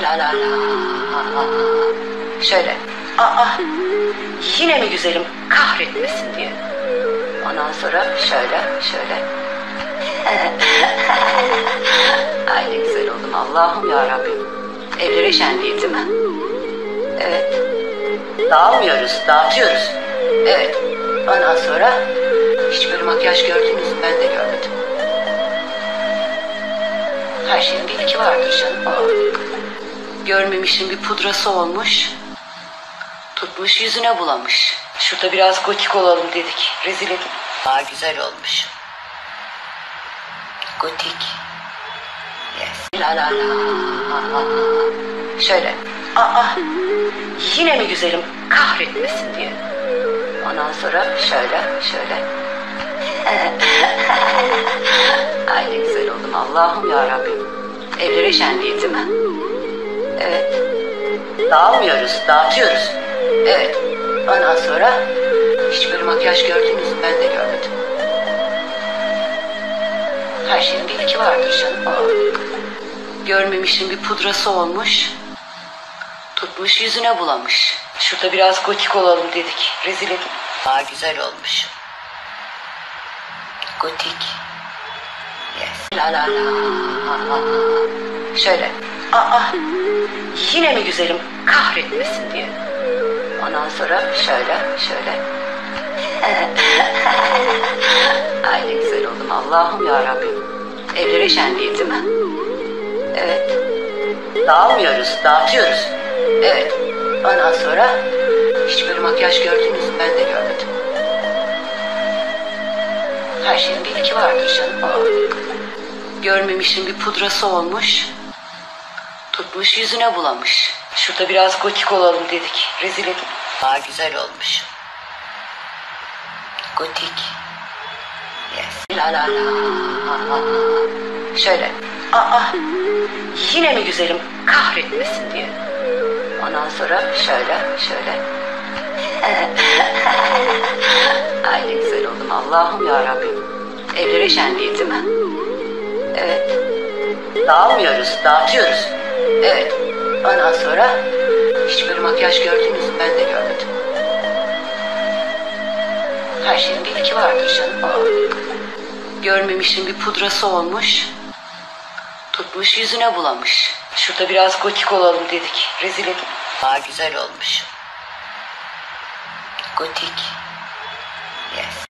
La la la. Şöyle. Aa, yine mi güzelim, kahretmesin diye. Ondan sonra şöyle. Ay ne güzel oldum, Allah'ım ya Rabbim. Evlere şenliği değil mi? Evet. Dağılmıyoruz, dağıtıyoruz. Evet. Ondan sonra hiç böyle makyaj gördünüz mü? Ben de görmedim. Her şeyin bir iki vardır canım. Görmemişin bir pudrası olmuş. Tutmuş yüzüne bulamış. Şurada biraz gotik olalım dedik. Rezil edin. Daha güzel olmuş. Gotik. Yes. La la la. Şöyle. Aa, yine mi güzelim, kahretmesin diye. Ondan sonra şöyle. Ay ne güzel oldum, Allah'ım ya Rabbim. Evlere şenliği değil mi? Evet. Dağılmıyoruz, dağıtıyoruz. Evet. Ondan sonra hiç böyle makyaj gördünüz mü? Ben de görmedim. Her şeyin bir iki vardır canım. Görmemişin bir pudrası olmuş. Tutmuş yüzüne bulamış. Şurada biraz gotik olalım dedik. Rezil edin. Daha güzel olmuş. Gotik. Yes. La la la. Şöyle. Aa, yine mi güzelim, kahretmesin diye. Ondan sonra şöyle. Ay ne güzel oldum, Allah'ım ya Rabbim. Evlere şenliği değil mi? Evet. Dağılmıyoruz, dağıtıyoruz. Evet. Ondan sonra hiç böyle makyaj gördünüz mü? Ben de görmedim. Her şeyin bir iki vardır canım. Görmemişin bir pudrası olmuş. Tutmuş yüzüne bulamış. Şurada biraz gotik olalım dedik. Rezil edin. Daha güzel olmuş. Gotik. Yes. La la la. Şöyle. Aa, yine mi güzelim, kahretmesin diye. Ondan sonra şöyle. Ay ne güzel oldum, Allah'ım ya Rabbim. Evlere şenliği değil mi? Evet. Dağılmıyoruz, dağıtıyoruz. Evet. Ondan sonra hiç böyle makyaj gördünüz mü? Ben de görmedim. Her şeyin bir iki vardır canım. Görmemişin bir pudrası olmuş. Tutmuş yüzüne bulamış. Şurada biraz gotik olalım dedik. Rezil edin. Daha güzel olmuş. Gotik. Yes.